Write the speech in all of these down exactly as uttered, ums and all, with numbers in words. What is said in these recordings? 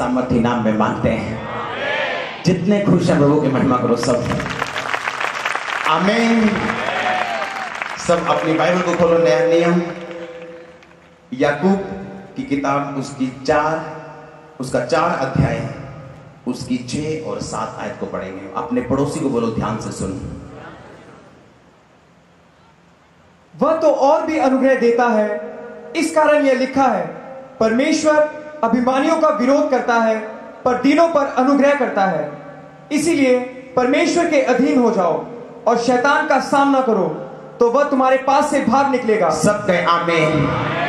सामर्थ्य नाम में मांगते हैं। जितने खुश हैं प्रभु की महिमा करो सब। आमीन। सब अपनी बाइबल को खोलो, नया नियम याकूब की किताब, उसकी चार उसका चार अध्याय, उसकी छह और सात आयत को पढ़ेंगे। अपने पड़ोसी को बोलो ध्यान से सुन। वह तो और भी अनुग्रह देता है, इस कारण यह लिखा है, परमेश्वर अभिमानियों का विरोध करता है पर दीनों पर अनुग्रह करता है। इसीलिए परमेश्वर के अधीन हो जाओ और शैतान का सामना करो, तो वह तुम्हारे पास से भाग निकलेगा। सब कहें आमीन।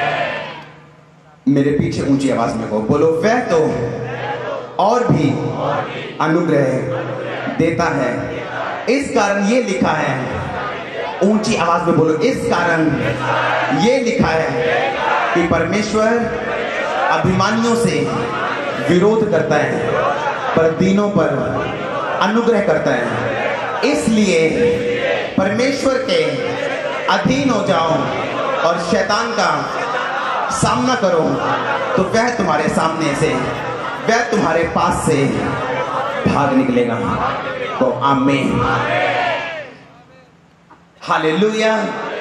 मेरे पीछे ऊंची आवाज में कहो, बोलो वह तो और भी अनुग्रह देता है, इस कारण ये लिखा है। ऊंची आवाज में बोलो, इस कारण ये लिखा है कि परमेश्वर अभिमानियों से विरोध करता है पर दीनों पर अनुग्रह करता है। इसलिए परमेश्वर के अधीन हो जाओ और शैतान का सामना करो, तो वह तुम्हारे सामने से, वह तुम्हारे पास से भाग निकलेगा। तो आमीन, हालेलुया।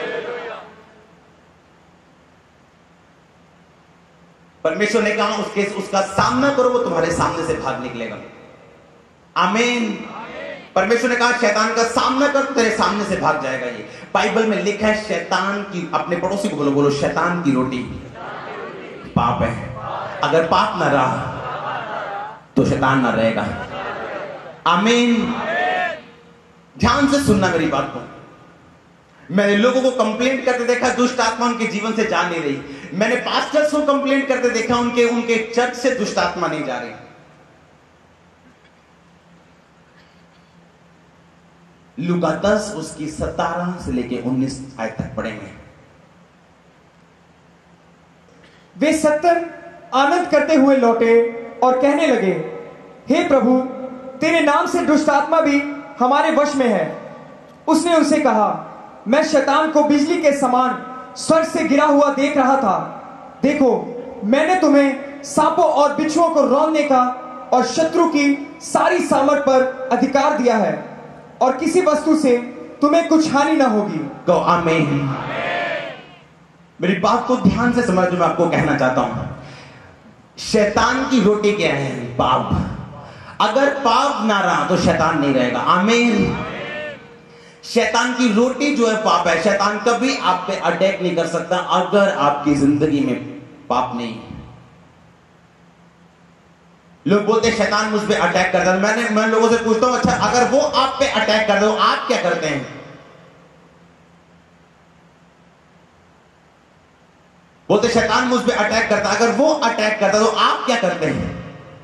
परमेश्वर ने कहा उसके उसका सामना करो, वो तुम्हारे सामने से भाग निकलेगा। आमीन। परमेश्वर ने कहा शैतान का सामना कर, तेरे सामने से भाग जाएगा। ये बाइबल में लिखा है। शैतान की, अपने पड़ोसी को बोलो, बोलो शैतान की रोटी पाप है। अगर पाप ना रहा तो शैतान ना रहेगा। आमीन। ध्यान से सुनना मेरी बात को। मैंने लोगों को कंप्लेंट करते देखा, दुष्ट आत्मा उनके जीवन से जा नहीं रही। मैंने पास्टर्स को कंप्लेंट करते देखा, उनके उनके चर्च से दुष्ट आत्मा नहीं जा रही। लूका दस उसकी सतारह से लेके उन्नीस आयत तक पढ़ेंगे। वे सत्तर आनंद करते हुए लौटे और कहने लगे, हे प्रभु, तेरे नाम से दुष्ट आत्मा भी हमारे वश में है। उसने उनसे कहा, मैं शैतान को बिजली के समान स्वर्ग से गिरा हुआ देख रहा था। देखो, मैंने तुम्हें सांपों और बिच्छुओं को रौंदने का और शत्रु की सारी सामर्थ पर अधिकार दिया है, और किसी वस्तु से तुम्हें कुछ हानि ना होगी। तो आमीन। मेरी बात को ध्यान से समझ, मैं आपको कहना चाहता हूं, शैतान की रोटी क्या है? पाप। अगर पाप ना रहा तो शैतान नहीं रहेगा। आमीन। शैतान की रोटी जो है पाप है। शैतान कभी आप पे अटैक नहीं कर सकता अगर आपकी जिंदगी में पाप नहीं। लोग बोलते हैं शैतान मुझ पे अटैक करता है। मैंने मैं लोगों से पूछता हूं, अच्छा अगर वो आप पे अटैक कर दो, आप क्या करते हैं? बोलते शैतान मुझ पे अटैक करता, अगर वो अटैक करता तो आप क्या करते हैं?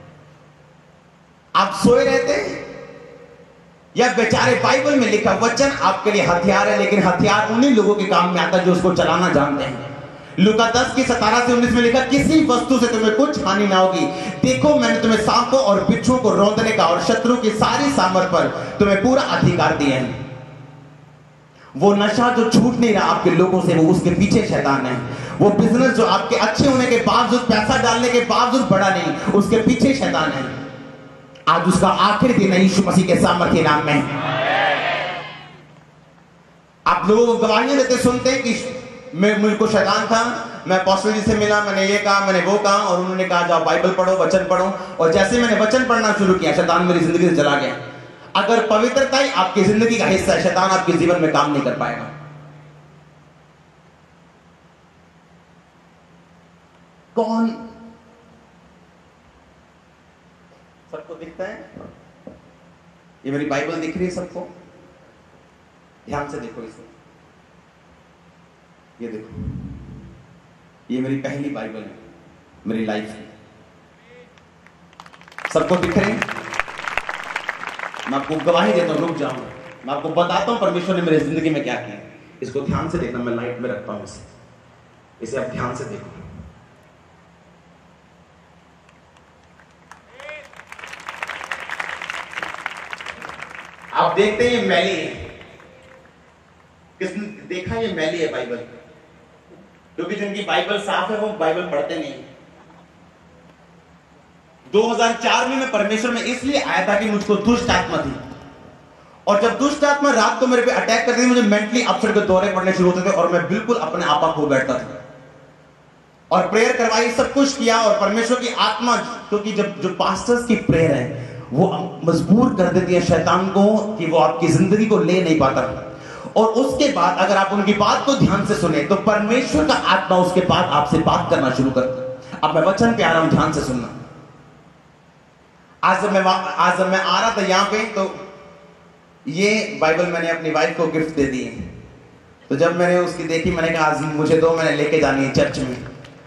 आप सोए रहते हैं? या बेचारे बाइबल में लिखा वचन आपके लिए हथियार है, लेकिन हथियार उन्हीं लोगों के काम में आता है जो उसको चलाना जानते हैं। लूका दस की सतारह से उन्नीस में लिखा, किसी वस्तु से तुम्हें कुछ हानि ना होगी। देखो, मैंने तुम्हें सांपों और बिच्छुओं को रौंदने का और शत्रु की सारी सामर्थ पर तुम्हें पूरा अधिकार दिए हैं। वो नशा जो छूट नहीं रहा आपके लोगों से, वो उसके पीछे शैतान है। वो बिजनेस जो आपके अच्छे होने के बावजूद, पैसा डालने के बावजूद बढ़ा नहीं, उसके पीछे शैतान है। आज उसका आखिरी दिन है यीशु मसीह के सामर्थ्य नाम में। आप लोगों को गवाहियां देते सुनते हैं कि मैं, मुझको शैतान था, मैं अपोस्टल जी से मिला, मैंने ये कहा, मैंने वो कहा, और उन्होंने कहा जाओ बाइबल पढ़ो, वचन पढ़ो। और जैसे मैंने वचन पढ़ना शुरू किया, शैतान मेरी जिंदगी से चला गया। अगर पवित्रता ही आपकी जिंदगी का हिस्सा है, शैतान आपके जीवन में काम नहीं कर पाएगा। कौन सबको दिखता है? ये मेरी बाइबल दिख रही है सबको? ध्यान से देखो इसे। ये देखो, ये मेरी पहली बाइबल है मेरी लाइफ की। सबको दिख रही है? मैं आपको गवाही देता हूं, रुक जाऊं, मैं आपको बताता हूं परमेश्वर ने मेरी जिंदगी में क्या किया। इसको ध्यान से देखना, मैं लाइट में रखता हूं इसे इसे आप ध्यान से देखो। आप देखते हैं ये मैली है। किसने देखा ये मैली है बाइबल? क्योंकि जिनकी बाइबल साफ है वो बाइबल पढ़ते नहीं। दो हज़ार चार में मैं परमेश्वर में इसलिए आया था कि मुझको दुष्ट आत्मा थी, और जब दुष्ट आत्मा रात को मेरे पे अटैक करती थी, मुझे मेंटली अपसेट के दौरे पड़ने शुरू होते थे और मैं बिल्कुल अपने आपा खो बैठता था। और प्रेयर करवाई, सब कुछ किया, और परमेश्वर की आत्मा, क्योंकि जब जो पास्टर्स की प्रेयर है वो मजबूर कर देती है शैतान को कि वो आपकी जिंदगी को ले नहीं पाता, और उसके बाद अगर आप उनकी बात को ध्यान से सुने तो परमेश्वर का आत्मा उसके बाद आपसे बात करना शुरू करता है। अब मैं वचन पे आ रहा हूं, ध्यान से सुनना। आज जब मैं आज जब मैं आ रहा था यहां पे, तो ये बाइबल मैंने अपनी वाइफ को गिफ्ट दे दी है। तो जब मैंने उसकी देखी, मैंने कहा आज मुझे दो, मैंने लेके जानी है चर्च में।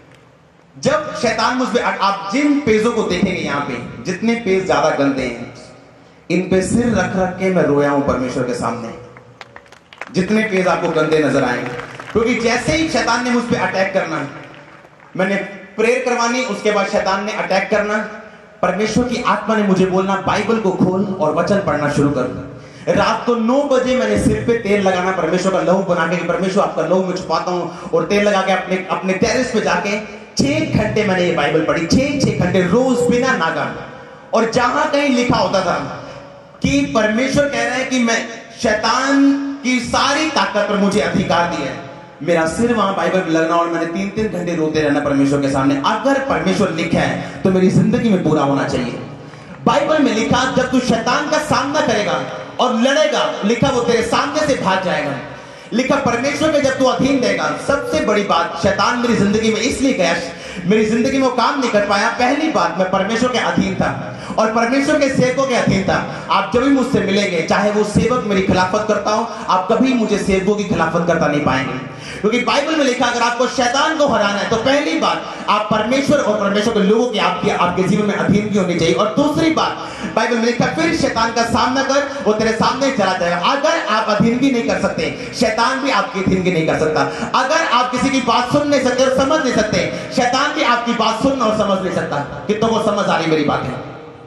जब शैतान मुझ पे, आप जिन पेजों को देखेंगे यहाँ पे, जितने पेज ज्यादा गंदे हैं, इन पे सिर रख रख के मैं रोया हूं परमेश्वर के सामने, जितने पेज आपको गंदे नजर आएंगे। क्योंकि जैसे ही शैतान ने मुझ पे अटैक करना, मैंने प्रेयर करवानी, उसके बाद शैतान ने अटैक करना, परमेश्वर की आत्मा ने मुझे बोलना बाइबल को खोल और वचन पढ़ना शुरू कर। रात को नौ बजे मैंने सिर पे तेल लगाना, परमेश्वर का लहू बना के, परमेश्वर आपका लहू मैं छुपाता हूं, और तेल लगा के अपने अपने टेरेस पे जाके छह घंटे मैंने ये बाइबल पढ़ी, छह छह घंटे रोज बिना नागा। और जहां कहीं लिखा होता था कि परमेश्वर कह रहे हैं कि मैं शैतान की सारी ताकत पर मुझे अधिकार दिया है, मेरा सिर वहां बाइबल में लगना और मैंने तीन तीन घंटे रोते रहना परमेश्वर के सामने। अगर परमेश्वर लिखा है तो मेरी जिंदगी में पूरा होना चाहिए। बाइबल में लिखा जब तू शैतान का सामना करेगा और लड़ेगा, लिखा वो तेरे सामने से भाग जाएगा। लिखा परमेश्वर के जब तू अधीन देगा, सबसे बड़ी बात, शैतान मेरी जिंदगी में इसलिए गया, मेरी जिंदगी में वो काम नहीं कर पाया। पहली बात, मैं परमेश्वर के अधीन था और परमेश्वर के सेवकों के अधीन था। आप जब भी मुझसे मिलेंगे, चाहे वो सेवक मेरी खिलाफत करता हो, आप कभी मुझे सेवकों की खिलाफत करता नहीं पाएंगे। क्योंकि बाइबल में लिखा अगर आपको शैतान को हराना है तो पहली बात आप परमेश्वर और परमेश्वर के लोगों की आपकी आपके जीवन में अधीन की होनी चाहिए। और दूसरी बात बाइबल में लिखा फिर शैतान का सामना कर, वो तेरे सामने चला जाएगा। अगर आप अधीनगी नहीं कर सकते, शैतान भी आपकी अधीनगी नहीं कर सकता। अगर आप किसी की बात सुन नहीं सकते और समझ नहीं सकते, शैतान भी आपकी बात सुन और समझ नहीं सकता। कितनों को समझ आ रही मेरी बात है?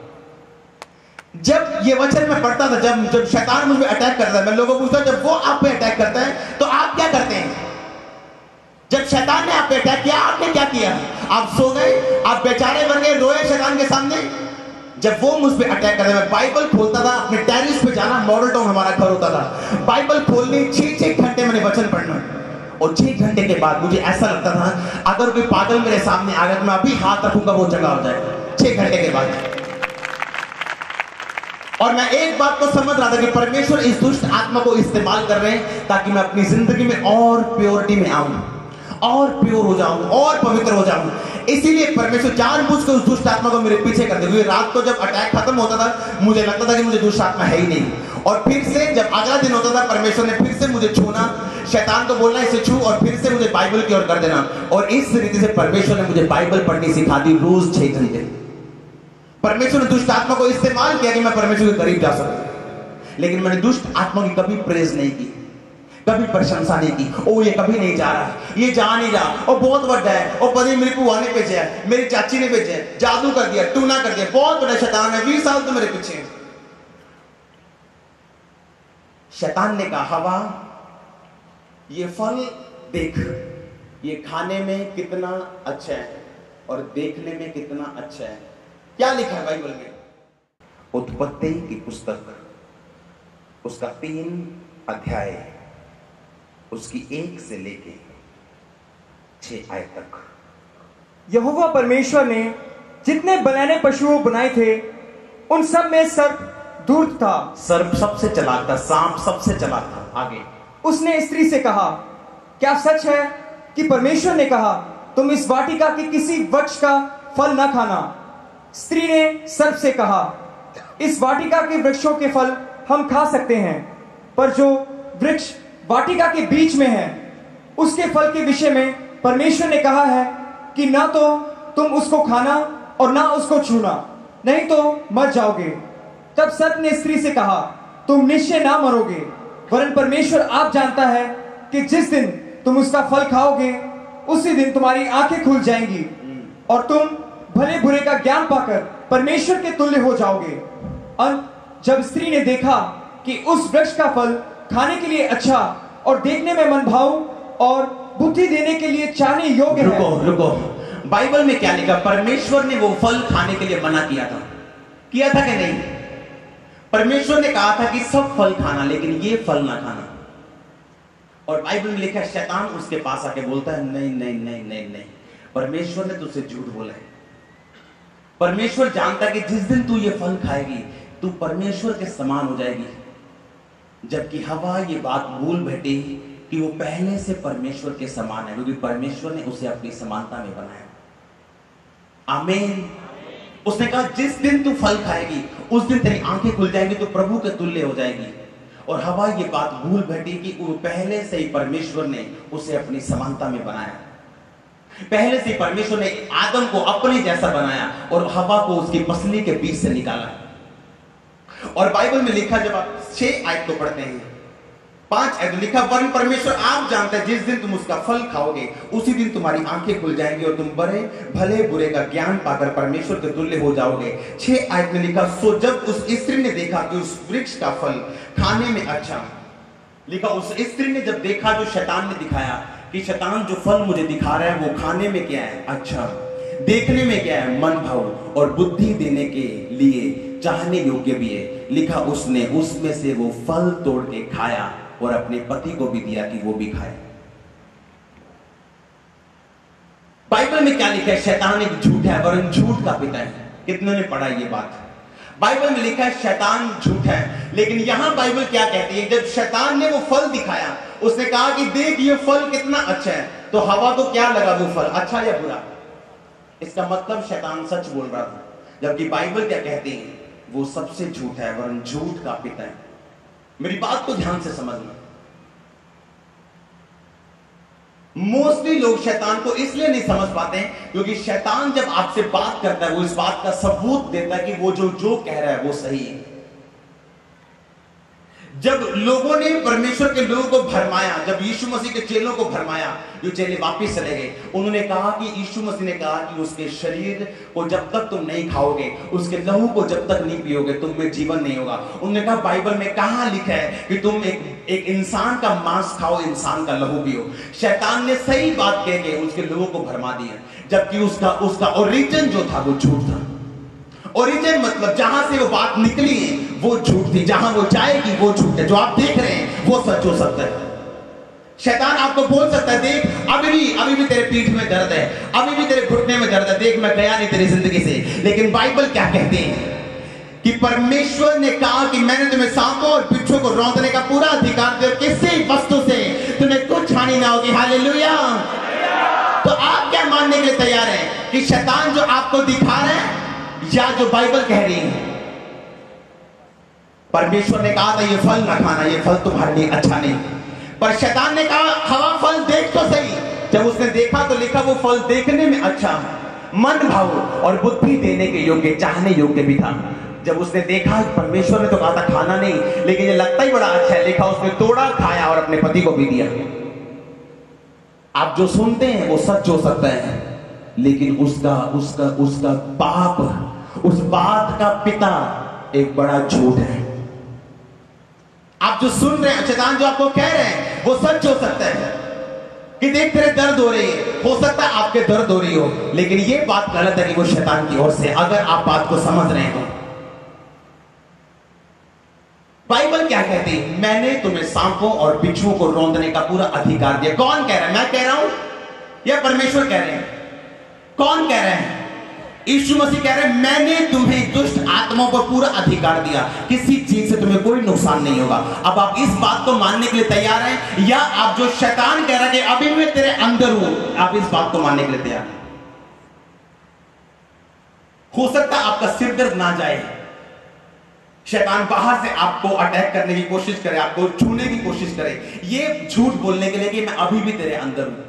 जब ये वचन में पढ़ता था, जब जब शैतान मुझ पे अटैक करता है, मैं लोगों को पूछता जब वो आप पे अटैक करता है तो आप क्या करते हैं? जब शैतान ने आप पे अटैक किया, आपने क्या किया? आप सो गए, आप बेचारे बन गए, रोए शैतान के सामने। जब वो मुझ पे अटैक करता, मैं बाइबल खोलता था, अपने टेरेस पे जाना, मॉडल टाउन हमारा घर होता था, बाइबल खोलनी, छह छह घंटे मैंने वचन पढ़ना। और छह घंटे के बाद मुझे ऐसा लगता था अगर कोई पागल मेरे सामने आ गया तो मैं अभी हाथ रखूंगा, वो जगह हो जाएगा। छह घंटे के बाद और मैं एक बात को समझ रहा था कि परमेश्वर इस दुष्ट आत्मा को इस्तेमाल कर रहे हैं ताकि मैं अपनी जिंदगी में और प्योरिटी में आऊं, और प्योर हो जाऊं, और पवित्र हो जाऊं। इसीलिए परमेश्वर जानबूझकर उस दुष्ट आत्मा को मेरे पीछे कर दे। रात को जब अटैक खत्म होता था, मुझे लगता था कि मुझे दुष्ट आत्मा है ही नहीं, और फिर से जब अगला दिन होता था, परमेश्वर ने फिर से मुझे छूना, शैतान को बोलना इसे छू, और फिर से मुझे बाइबल की ओर कर देना। और इस रीति से परमेश्वर ने मुझे बाइबल पढ़नी सिखा दी, रोज छह घंटे। परमेश्वर ने दुष्ट आत्मा को इस्तेमाल किया कि मैं परमेश्वर के करीब जा सकूं, लेकिन मैंने दुष्ट आत्मा की कभी प्रेज नहीं की, कभी प्रशंसा नहीं की। ओ ये कभी नहीं जा रहा, ये जा नहीं रहा, और बहुत बड़ा है, और पति मेरी बुआ ने भेजा है, मेरी चाची ने भेजा है, जादू कर दिया, टूना कर दिया, बहुत बड़ा शैतान है, बीस साल तो मेरे पीछे। शैतान ने कहा हवा ये फल देख, ये खाने में कितना अच्छा है और देखने में कितना अच्छा है। क्या लिखा है बाइबल में? उत्पत्ति की पुस्तक, उसका तीन अध्याय, उसकी एक से लेके छह आयत तक। यहोवा परमेश्वर ने जितने बनाने पशुओं बनाए थे उन सब में सर्प दूर था। सर्प सबसे चालाक था, सांप सबसे चालाक था। आगे उसने स्त्री से कहा, क्या सच है कि परमेश्वर ने कहा तुम इस वाटिका के किसी वृक्ष का फल न खाना? स्त्री ने सर्प से कहा, इस वाटिका के वृक्षों के फल हम खा सकते हैं, पर जो वृक्ष वाटिका के बीच में है उसके फल के विषय में परमेश्वर ने कहा है कि ना तो तुम उसको खाना और ना उसको छूना, नहीं तो मर जाओगे। तब सर्प ने स्त्री से कहा, तुम निश्चय ना मरोगे, वरन परमेश्वर आप जानता है कि जिस दिन तुम उसका फल खाओगे उसी दिन तुम्हारी आंखें खुल जाएंगी और तुम भले बुरे का ज्ञान पाकर परमेश्वर के तुल्य हो जाओगे। और जब स्त्री ने देखा कि उस वृक्ष का फल खाने के लिए अच्छा और देखने में मनभाऊ और बुद्धि देने के लिए चाहने योग्य है। रुको रुको, बाइबल में क्या लिखा? परमेश्वर ने वो फल खाने के लिए मना किया था, किया था कि नहीं? परमेश्वर ने कहा था कि सब फल खाना, लेकिन ये फल ना खाना। और बाइबल में लिखा है शैतान उसके पास आके बोलता है नहीं नहीं नहीं नहीं नहीं, परमेश्वर ने तुझसे झूठ बोला है। परमेश्वर जानता कि जिस दिन तू ये फल खाएगी तू परमेश्वर के समान हो जाएगी। जबकि हवा ये बात भूल बैठी कि वो पहले से परमेश्वर के समान है, क्योंकि परमेश्वर ने उसे अपनी समानता में बनाया। आमीन। उसने कहा जिस दिन तू फल खाएगी उस दिन तेरी आंखें खुल जाएंगी, तो प्रभु के तुल्य हो जाएगी। और हवा ये बात भूल बैठी कि वो पहले से ही परमेश्वर ने उसे अपनी समानता में बनाया। पहले से परमेश्वर ने आदम को अपने जैसा बनाया और हवा को उसकी पसली के बीच से निकाला। और बाइबल में लिखा, जब आप छह आयत को पढ़ते हैं, पांच आयत लिखा, वरन परमेश्वर आप जानते हैं जिस दिन तुम उसका फल खाओगे उसी दिन तुम्हारी आंखें खुल जाएंगी और तुम बड़े भले बुरे का ज्ञान पाकर परमेश्वर के तुल्य हो जाओगे। छह आयत में लिखा, सो जब उस स्त्री ने देखा कि उस वृक्ष का फल खाने में अच्छा, लिखा उस स्त्री ने जब देखा, जो शैतान ने दिखाया कि शैतान जो फल मुझे दिखा रहा है वो खाने में क्या है? अच्छा, देखने में क्या है? मन भाव और बुद्धि देने के लिए चाहने योग्य भी है। लिखा उसने उसमें से वो फल तोड़ के खाया और अपने पति को भी दिया कि वो भी खाए। बाइबल में क्या लिखा है? शैतान एक झूठ है वरन झूठ का पिता है। कितने ने पढ़ा ये बात? बाइबल में लिखा है शैतान झूठ है, लेकिन यहां बाइबल क्या कहती है? जब शैतान ने वो फल दिखाया, उसने कहा कि देख ये फल कितना अच्छा है, तो हवा को क्या लगा वो फल अच्छा या बुरा? इसका मतलब शैतान सच बोल रहा था। जबकि बाइबल क्या कहती है? वो सबसे झूठ है वरन झूठ का पिता है। मेरी बात को ध्यान से समझना। मोस्टली लोग शैतान को इसलिए नहीं समझ पाते हैं क्योंकि शैतान जब आपसे बात करता है वो इस बात का सबूत देता है कि वो जो जो कह रहा है वो सही है। जब लोगों ने परमेश्वर के लोगों को भरमाया, जब यीशु मसीह के चेलों को भरमाया, जो चेले वापस चले गए, उन्होंने कहा कि यीशु मसीह ने कहा कि उसके शरीर को जब तक तुम नहीं खाओगे, उसके लहू को जब तक नहीं पियोगे, तुम में जीवन नहीं होगा। उन्होंने कहा बाइबल में कहां लिखा है कि तुम एक एक इंसान का मांस खाओ, इंसान का लहू पियो। शैतान ने सही बात कह के उसके लोगों को भरमा दिया, जबकि उसका उसका ओरिजिन जो था वो झूठ था। ओरिजिन मतलब जहां से वो बात निकली है वो झूठ थी, जहां वो जाएगी वो झूठ है। जो आप देख रहे हैं वो सच हो सकता है। शैतान आपको बोल सकता है देख अभी भी अभी भी तेरे पीठ में दर्द है, अभी भी तेरे घुटने में दर्द है, देख मैं गया नहीं तेरी जिंदगी से। लेकिन बाइबल क्या कहती है कि परमेश्वर ने कहा कि मैंने तुम्हें सांपों और बिच्छू को रौंदने का पूरा अधिकार दिया, किसी वस्तु से तुम्हें कुछ हानि ना होगी। हालेलुया। तो आप क्या मानने के लिए तैयार हैं कि शैतान जो आपको दिखा रहे हैं या जो बाइबल कह रही है? परमेश्वर ने कहा था ये फल ना खाना, ये फल तुम्हारे लिए अच्छा नहीं। पर शैतान ने कहा हवा फल देख तो सही। जब उसने देखा तो लिखा वो फल देखने में अच्छा, मन भाव और बुद्धि देने के योग्य, चाहने योग्य भी था। जब उसने देखा, परमेश्वर ने तो कहा था खाना नहीं, लेकिन ये लगता ही बड़ा अच्छा है, लिखा उसने तोड़ा, खाया और अपने पति को भी दिया। आप जो सुनते हैं वो सच हो सकता है, लेकिन उसका उसका उसका बाप, उस बात का पिता एक बड़ा झूठ है। आप जो सुन रहे हैं, शैतान जो आपको कह रहे हैं वो सच हो सकता है कि देख तेरे दर्द हो रही है, हो सकता है आपके दर्द हो रही हो, लेकिन ये बात गलत है कि वो शैतान की ओर से। अगर आप बात को समझ रहे हो, बाइबल क्या कहती है? मैंने तुम्हें सांपों और बिच्छुओं को रौंदने का पूरा अधिकार दिया। कौन कह रहा है? मैं कह रहा हूं या परमेश्वर कह रहे हैं? कौन कह रहे हैं? यीशु मसीह कह रहे हैं मैंने तुम्हें दुष्ट आत्माओं पर पूरा अधिकार दिया, किसी चीज से तुम्हें कोई नुकसान नहीं होगा। अब आप इस बात को मानने के लिए तैयार हैं या आप जो शैतान कह रहा है कि अभी मैं तेरे अंदर हूं, आप इस बात को मानने के लिए तैयार हैं? हो सकता है आपका सिर दर्द ना जाए, शैतान बाहर से आपको अटैक करने की कोशिश करे, आपको छूने की कोशिश करे, ये झूठ बोलने के लिए कि मैं अभी भी तेरे अंदर हूं।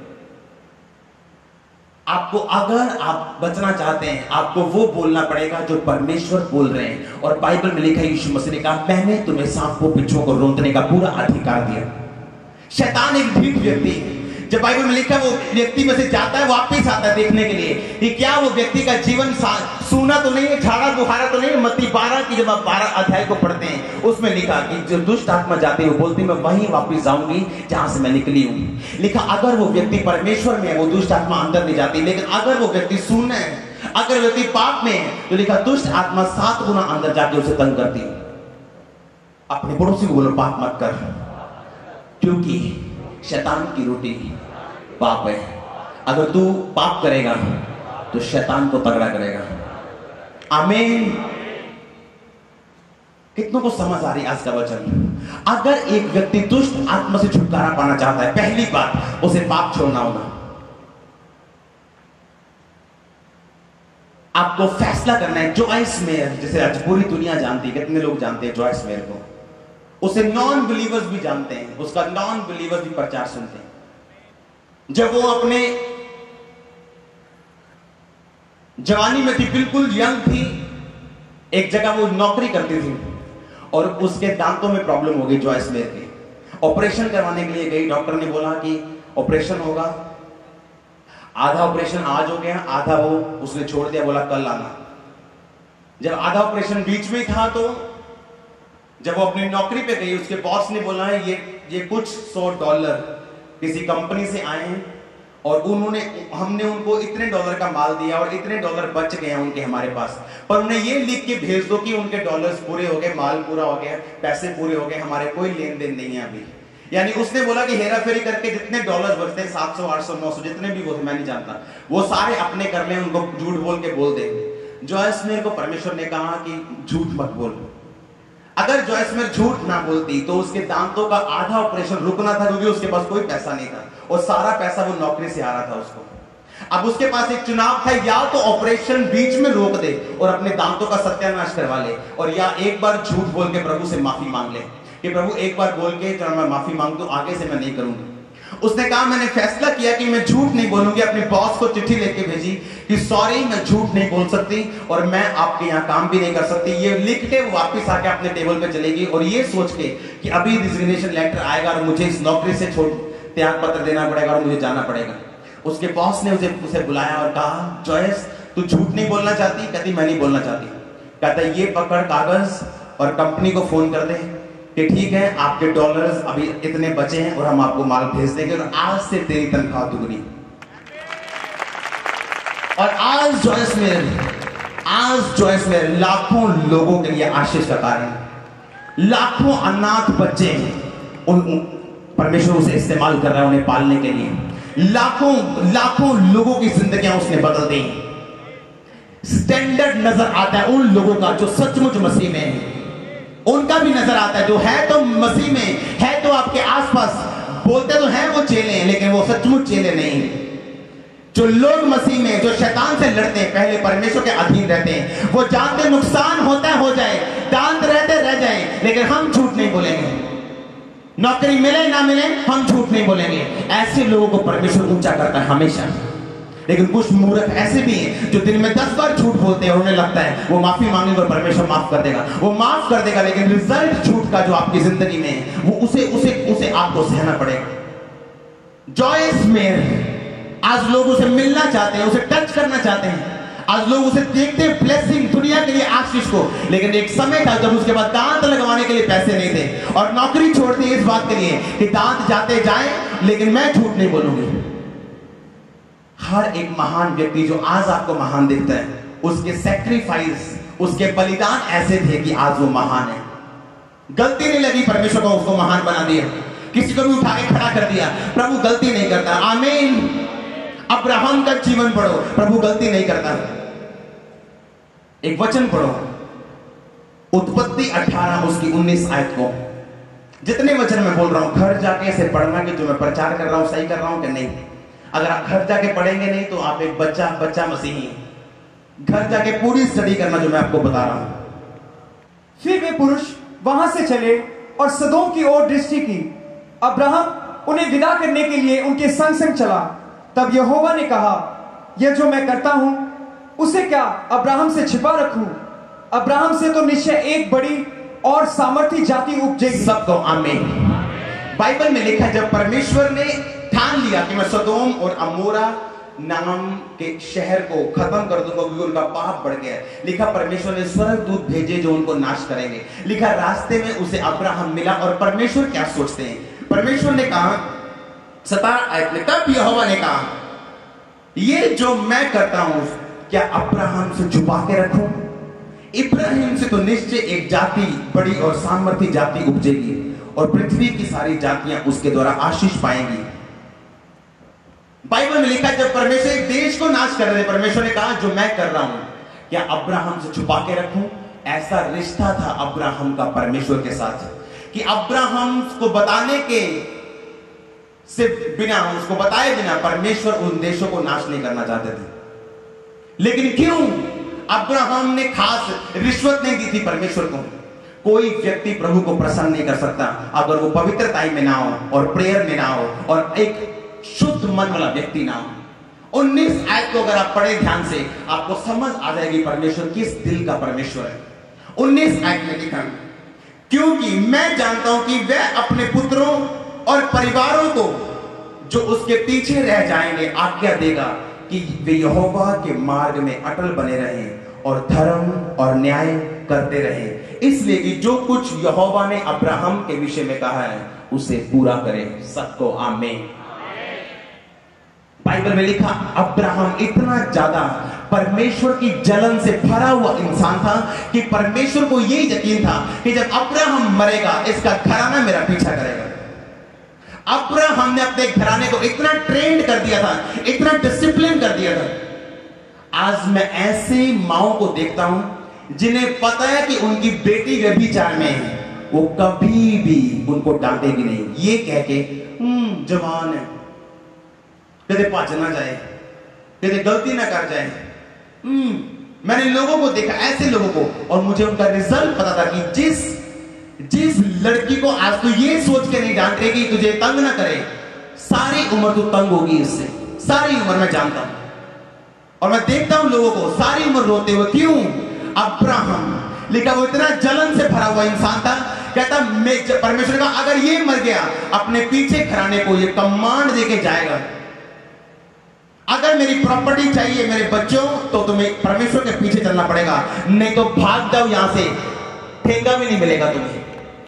आपको अगर आप बचना चाहते हैं, आपको वो बोलना पड़ेगा जो परमेश्वर बोल रहे हैं। और बाइबल में लिखा है, यीशु मसीह ने कहा मैंने तुम्हें सांपों बिच्छुओं को रौंदने का पूरा अधिकार दिया। शैतान एक ढीठ व्यक्ति है जब बाइबल में लिखा वो व्यक्ति में से जाता है, वापस आता है देखने के लिए कि क्या वो व्यक्ति का जीवन सूना तो नहीं है, झाड़ा बुखारा तो नहीं है। मत्ती बारह की जब आप बारह अध्याय को पढ़ते हैं, उसमें लिखा कि जो दुष्ट आत्मा जाती है वो बोलती मैं वहीं वापस जाऊंगी जहां से मैं निकली हूं। लिखा अगर वो व्यक्ति परमेश्वर में है वो दुष्ट आत्मा अंदर नहीं जाती, लेकिन अगर वो व्यक्ति शून्य है, अगर व्यक्ति पाप में है, तो लिखा दुष्ट आत्मा सात गुना अंदर जाके उसे तंग करती है। अपने पड़ोसी को बोलो पाप मत कर, क्योंकि शैतान की रोटी पाप है। अगर तू पाप करेगा तो शैतान को तगड़ा करेगा। आमीन। कितनों को समझ आ रही आज का वचन? अगर एक व्यक्ति दुष्ट आत्मा से छुटकारा पाना चाहता है, पहली बात उसे पाप छोड़ना होगा। आपको फैसला करना है। जॉयस मेयर, जिसे आज पूरी दुनिया जानती है, कितने लोग जानते हैं जॉयस मेयर को? उसे नॉन बिलीवर्स भी जानते हैं, उसका नॉन बिलीवर्स भी प्रचार सुनते हैं। जब वो अपने जवानी में थी, बिल्कुल यंग थी, एक जगह वो नौकरी करती थी और उसके दांतों में प्रॉब्लम हो गई जॉयस मेयर के। ऑपरेशन करवाने के लिए गई, डॉक्टर ने बोला कि ऑपरेशन होगा। आधा ऑपरेशन आज हो गया, आधा वो उसने छोड़ दिया, बोला कल आना। जब आधा ऑपरेशन बीच में था तो जब वो अपनी नौकरी पे गई, उसके बॉस ने बोला है ये ये कुछ सौ डॉलर किसी कंपनी से आए हैं और उन्होंने हमने उनको इतने डॉलर का माल दिया और इतने डॉलर बच गए हैं उनके हमारे पास, पर उन्हें ये लिख के भेज दो कि उनके डॉलर्स पूरे हो गए, माल पूरा हो गया, पैसे पूरे हो गए, हमारे कोई लेन देन नहीं है अभी। यानी उसने बोला कि हेरा फेरी करके जितने डॉलर्स बचते हैं, सात सौ आठ सौ नौ सौ जितने भी वो थे, मैं नहीं जानता, वो सारे अपने कर लें, उनको झूठ बोल के बोल देंगे। जॉयस मेयर को परमेश्वर ने कहा कि झूठ मत बोल। अगर जॉयस मेयर झूठ ना बोलती तो उसके दांतों का आधा ऑपरेशन रुकना था, क्योंकि उसके पास कोई पैसा नहीं था और सारा पैसा वो नौकरी से आ रहा था उसको। अब उसके पास एक चुनाव था, या तो ऑपरेशन बीच में रोक दे और अपने दांतों का सत्यानाश करवा ले, और या एक बार झूठ बोल के प्रभु से माफी मांग ले कि प्रभु एक बार बोल के चलो मैं माफी मांग दूं, आगे से मैं नहीं करूंगी। उसने कहा मैंने फैसला किया कि मैं झूठ नहीं बोलूंगी। अपने बॉस को चिट्ठी लेके भेजी कि सॉरी मैं झूठ नहीं बोल सकती और मैं आपके यहाँ काम भी नहीं कर सकती। ये लिख के वो वापस आके अपने टेबल पे चलेगी और ये सोच के कि अभी रिजिग्नेशन लेटर आएगा और मुझे इस नौकरी से छोड़ त्याग पत्र देना पड़ेगा और मुझे जाना पड़ेगा। उसके बॉस ने उसे उसे बुलाया और कहा जॉयस तू झूठ नहीं बोलना चाहती? कहती मैं नहीं बोलना चाहती। कहता ये पकड़ कागज और कंपनी को फोन कर दे कि ठीक है आपके डॉलर्स अभी इतने बचे हैं और हम आपको माल भेज देंगे और आज से तेरी तनख्वाह दुगनी। और आज जॉयस मेयर आज जॉयस मेयर लाखों लोगों के लिए आशीष का कारण, लाखों अनाथ बच्चे उन परमेश्वर उसे इस्तेमाल कर रहा है उन्हें पालने के लिए। लाखों लाखों लोगों की जिंदगियां उसने बदल दी। स्टैंडर्ड नजर आता है उन लोगों का जो सचमुच मसीह में है, उनका भी नजर आता है जो है तो मसीह में है, तो आपके आसपास बोलते तो हैं वो चेले हैं लेकिन वो सचमुच चेले नहीं। जो लोग मसीह में जो शैतान से लड़ते हैं पहले परमेश्वर के अधीन रहते हैं, वो जानते नुकसान होता है हो जाए, दांत रहते रह जाए, लेकिन हम झूठ नहीं बोलेंगे। नौकरी मिले ना मिले हम झूठ नहीं बोलेंगे। ऐसे लोगों को परमेश्वर ऊंचा करता है हमेशा। लेकिन कुछ मूर्ख ऐसे भी हैं जो दिन में दस बार झूठ बोलते हैं और उन्हें लगता है वो माफी मांगेंगे और परमेश्वर माफ कर देगा। वो माफ कर देगा लेकिन रिजल्ट झूठ का जो आपकी जिंदगी में है वो उसे उसे उसे आपको सहना पड़ेगा। जॉयस मेयर आज लोग उसे मिलना चाहते हैं, उसे टच करना चाहते हैं, आज लोग उसे देखते हैं ब्लेसिंग दुनिया के लिए आशीष को, लेकिन एक समय था जब उसके बाद दांत लगवाने के लिए पैसे नहीं थे और नौकरी छोड़ दी इस बात के लिए कि दांत जाते जाए लेकिन मैं झूठ नहीं बोलूंगी। हर एक महान व्यक्ति जो आज आपको महान दिखता है उसके सैक्रिफाइस उसके बलिदान ऐसे थे कि आज वो महान है। गलती नहीं लगी परमेश्वर को उसको महान बना दिया, किसी को भी उठा के खड़ा कर दिया। प्रभु गलती नहीं करता। आमीन। अब्राहम का जीवन पढ़ो, प्रभु गलती नहीं करता। एक वचन पढ़ो उत्पत्ति अठारह उसकी उन्नीस आयत को। जितने वचन मैं बोल रहा हूं घर जाके इसे पढ़ना कि जो मैं प्रचार कर रहा हूं सही कर रहा हूं कि नहीं। अगर आप घर जाके पढ़ेंगे नहीं तो आप एक बच्चा बच्चा मसीही। घर जाके पूरी स्टडी करना जो मैं आपको बता रहा हूं। फिर वे पुरुष वहां से चले और सदोम की ओर दृष्टि की। अब्राहम उन्हें विदा करने के लिए उनके संग संग चला। तब यहोवा ने कहा यह जो मैं करता हूं उसे क्या अब्राहम से छिपा रखूं? अब्राहम से तो निश्चय एक बड़ी और सामर्थी जाति उपजेगी। सबको आमीन। बाइबल में लिखा जब परमेश्वर ने ठान लिया कि मैं सदोम और अमोरा नाम के शहर को खत्म कर दूंगा क्योंकि उनका पाप बढ़ गया। लिखा परमेश्वर ने स्वर्गदूत भेजे जो उनको नाश करेंगे। लिखा रास्ते में उसे अब्राहम मिला और परमेश्वर क्या सोचते हैं, परमेश्वर ने कहा सतारह आयत में, तब यहोवा ने कहा ये जो मैं करता हूं क्या अब्राहम से छुपा के रखूं? इब्राहिम से तो निश्चय एक जाति बड़ी और सामर्थी जाति उपजेगी और पृथ्वी की सारी जातियां उसके द्वारा आशीष पाएंगी। बाइबल में लिखा जब परमेश्वर एक देश को नाश कर रहे थे, परमेश्वर ने कहा जो मैं कर रहा हूं क्या अब्राहम से छुपा के रखूं? ऐसा रिश्ता था अब्राहम का परमेश्वर के साथ कि अब्राहम को बताने के से बिना, उसको बताए बिना परमेश्वर उन देशों को नाश नहीं करना चाहते थे। लेकिन क्यों? अब्राहम ने खास रिश्वत नहीं दी थी परमेश्वर को। कोई व्यक्ति प्रभु को प्रसन्न नहीं कर सकता अगर वो पवित्रता में ना हो और प्रेयर में ना हो और एक शुद्ध मन वाला व्यक्ति ना हो। उन्नीस आयत को अगर आप पढ़े ध्यान से आपको समझ आ जाएगी परमेश्वर किस दिल का परमेश्वर है। उन्नीस आयत में लिखा, क्योंकि मैं जानता हूं कि वह अपने पुत्रों और परिवारों को जो उसके पीछे रह जाएंगे आज्ञा देगा कि वे यहोवा के मार्ग में अटल बने रहें और धर्म और न्याय करते रहें, इसलिए कि जो कुछ यहोवा ने अब्राहम के विषय में कहा है उसे पूरा करे। सबको आमीन। बाइबल में लिखा अब्राहम इतना ज्यादा परमेश्वर की जलन से भरा हुआ इंसान था कि परमेश्वर को यही यकीन था कि जब अब्राहम मरेगा इसका घराना मेरा पीछा करेगा। अब्राहम ने अपने घराने को इतना ट्रेंड कर दिया था, इतना डिसिप्लिन कर दिया था। आज मैं ऐसे माओ को देखता हूं जिन्हें पता है कि उनकी बेटी व्यभिचार में है, वो कभी भी उनको डांटेगी नहीं, ये कह के हम्म जवान है, कदे पाच ना जाए, कदे गलती ना कर जाए। हम्म मैंने लोगों को देखा, ऐसे लोगों को, और मुझे उनका रिजल्ट पता था कि जिस जिस लड़की को आज तू ये सोच के नहीं डांट रही कि तुझे तंग ना करे, सारी उम्र तू तंग होगी इससे। सारी उम्र मैं जानता हूं और मैं देखता हूं लोगों को सारी उम्र रोते हुए। क्यों? अब्राहम लिखा वो इतना जलन से भरा हुआ इंसान था, कहता मैं परमेश्वर का अगर ये मर गया अपने पीछे घराने को ये कमांड देके जाएगा, अगर मेरी प्रॉपर्टी चाहिए मेरे बच्चों तो तुम्हें परमेश्वर के पीछे चलना पड़ेगा, नहीं तो भाग जाओ यहां से, ठेंगा भी नहीं मिलेगा तुम्हें।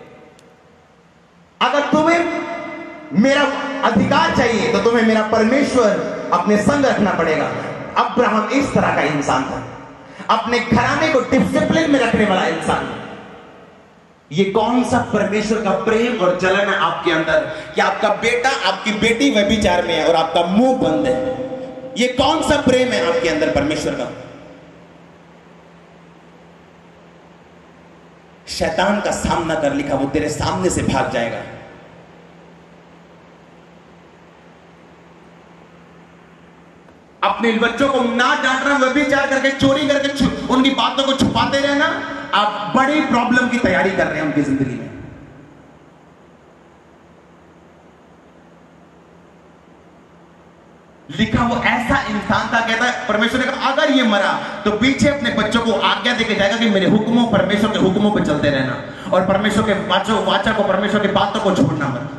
अगर तुम्हें मेरा अधिकार चाहिए तो तुम्हें मेरा परमेश्वर अपने संग रखना पड़ेगा। अब्राहम इस तरह का इंसान था, अपने घराने को डिसिप्लिन में रखने वाला इंसान। ये कौन सा परमेश्वर का प्रेम और जलन है आपके अंदर कि आपका बेटा आपकी बेटी व्यभिचार में है और आपका मुंह बंद है? ये कौन सा प्रेम है आपके अंदर परमेश्वर का? शैतान का सामना कर, लिखा वो तेरे सामने से भाग जाएगा। अपने बच्चों को ना डांटना, व्यभिचार करके चोरी करके उनकी बातों को छुपाते रहना, आप बड़ी प्रॉब्लम की तैयारी कर रहे हैं उनकी जिंदगी में। लिखा वो ऐसा इंसान था, कहता है परमेश्वर ने कहा अगर ये मरा तो पीछे अपने बच्चों को आज्ञा देके जाएगा कि मेरे हुक्मों, परमेश्वर के हुक्मों पे चलते रहना और परमेश्वर के वाचों वाचा को, परमेश्वर की बातों को छोड़ना मत।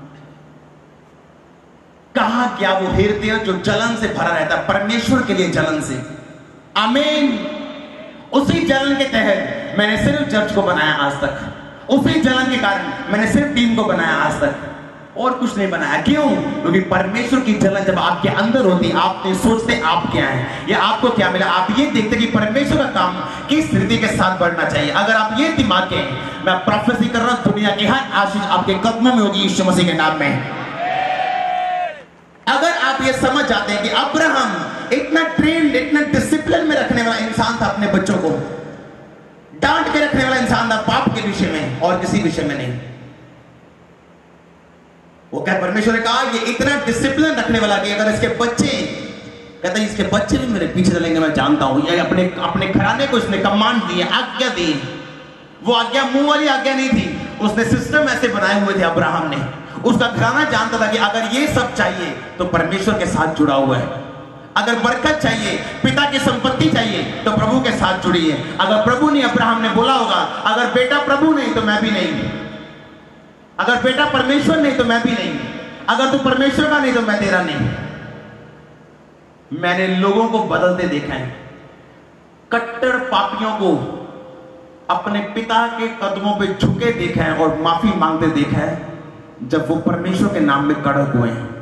कहा क्या वो हृदय जो जलन से भरा रहता, परमेश्वर के लिए जलन से। आमीन। उसी जलन के तहत मैंने सिर्फ चर्च को बनाया आज तक, उसी जलन के कारण मैंने सिर्फ टीम को बनाया आज तक, और कुछ नहीं बनाया। क्यों? क्योंकि परमेश्वर की जलन जब आपके अंदर होती, आप नहीं सोचते आप क्या है या आपको क्या मिला, आप ये देखते कि परमेश्वर का काम किस रीति के साथ बढ़ना चाहिए। अगर आप ये दिमाग के, मैं प्रोफेसी कर रहा हूं, दुनिया की हर आशीष आपके कदमों में होगी यीशु मसीह के नाम में। अगर आप ये समझ जाते हैं कि अब्राहम इतना ट्रेंड, इतना डिसिप्लिन में रखने वाला इंसान था, अपने बच्चों को डांट के रखने वाला इंसान था, पाप के विषय में और किसी विषय में नहीं। वो क्या परमेश्वर ने कहा ये इतना डिसिप्लिन रखने वाला कि अगर इसके बच्चे, कहता है इसके बच्चे भी मेरे पीछे चलेंगे, मैं जानता हूं। ये अपने अपने घराने को इसने कमांड दी, आज्ञा दी। वो आज्ञा मुंह वाली आज्ञा नहीं थी, उसने सिस्टम ऐसे बनाए हुए थे अब्राहम ने। उसका घराना जानता था कि अगर ये सब चाहिए तो परमेश्वर के साथ जुड़ा हुआ है। अगर बरकत चाहिए, पिता की संपत्ति चाहिए तो प्रभु के साथ जुड़ी है। अगर प्रभु नहीं, अब्राहम ने बोला होगा अगर बेटा प्रभु नहीं तो मैं भी नहीं, अगर बेटा परमेश्वर नहीं तो मैं भी नहीं, अगर तू परमेश्वर का नहीं तो मैं तेरा नहीं। मैंने लोगों को बदलते देखा है, कट्टर पापियों को अपने पिता के कदमों पे झुके देखा है और माफी मांगते देखा है जब वो परमेश्वर के नाम में कड़क हुए हैं।